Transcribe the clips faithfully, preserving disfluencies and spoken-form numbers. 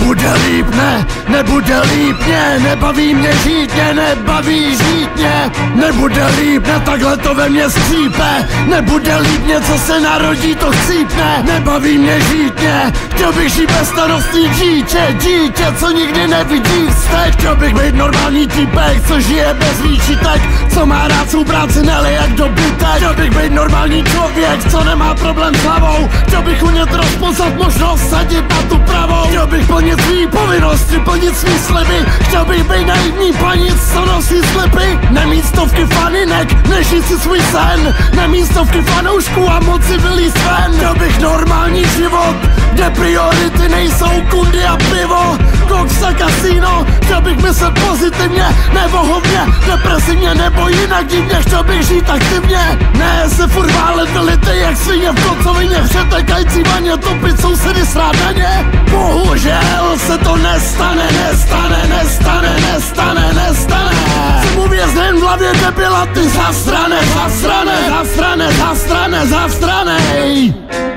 Nebude líp, ne, nebude líp, mě nebaví mě žít, mě nebaví žít, mě nebude líp, ne, takhle to ve mně skřípe. Nebude líp, mě co se narodí, to chcípne. Nebaví mě žít, mě, chtěl bych žít bez starostí dítě, dítě, co nikdy nevidí vztek. Chtěl bych být normální týpek, co žije bez výčitek, co má rád svou práci, neli jak dobytek. Chtěl bych být normální člověk, co nemá problém s hlavou. Chtěl bych umět rozpoznat možnost sadit na tu pravou. Chtěl bych plnit svý povinnosti, plnit svý sliby. Chtěl bych být naivní panic, co nosí slipy. Nemít stovky faninek, nežít si svůj sen. Nemít stovky fanoušků a moci vylíz ven. Chtěl bych normální život, kde priority nejsou kundy a pivo, koks a kasino. Chtěl bych myslet pozitivně, nebo hovně, depresivně nebo jinak divně. Chtěl bych žít aktivně, ne se furt válet do lity jak svině v kocovině. Přetekající vaně, topit sousedy, srát na ně. Bohužel se to nestane, nestane, nestane, nestane, nestane. Jsem uvězněn v hlavě debila, ty zasrané, zasrané, zasrané, zasrané, zasranej.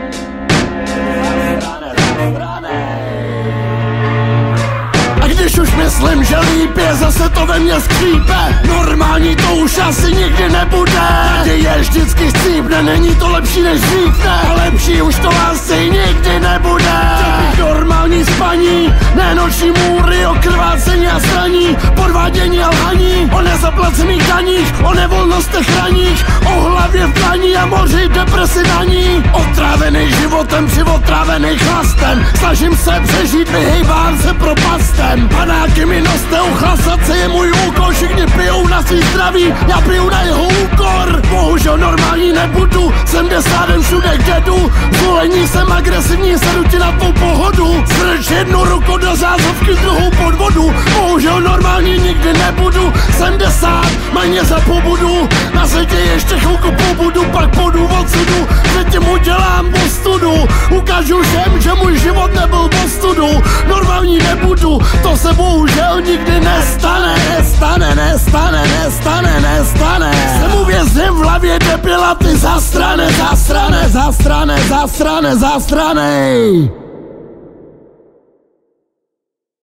Když už myslím, že líp je, zase to ve mně skřípe. Normální to už asi nikdy nebude. Naděje vždycky chcípne, není to lepší než dřív, ne. A lepší už to asi nikdy nebude. Chtěl bych normální spaní, ne noční můry o krvácení a zraní, podvádění a lhaní, o nezaplacených daních, o nevolnostech raních, o hlavě v praní a moři depresi daní. Otrávený životem, přivotrávený chlastem, snažím se přežít, vyhejbám se propastem. Panáky mi noste, uchlasat se je můj úkol. Všichni pijou na svý zdraví, já piju na jeho úkor. Bohužel normální nebudu, jsem desádem všude kde jdu. Zvolení jsem agresivní, sedu ti na tvou pohodu. Strč jednu ruku do zázovky, druhou pod vodu. Bohužel normální nikdy nebudu, jsem desát, méně za pobudu. Na světě ještě chvilku pobudu, pak půjdu odsudu. Že tím udělám ostudu, ukážu všem, že můj život nebyl ostudu. Normální nebudu, to se bohužel nikdy nestane, nestane, nestane, nestane, nestane. Jsem uvězněn v hlavě debila, ty zastrané, zastrané, zastrané, zastrané, zastranej.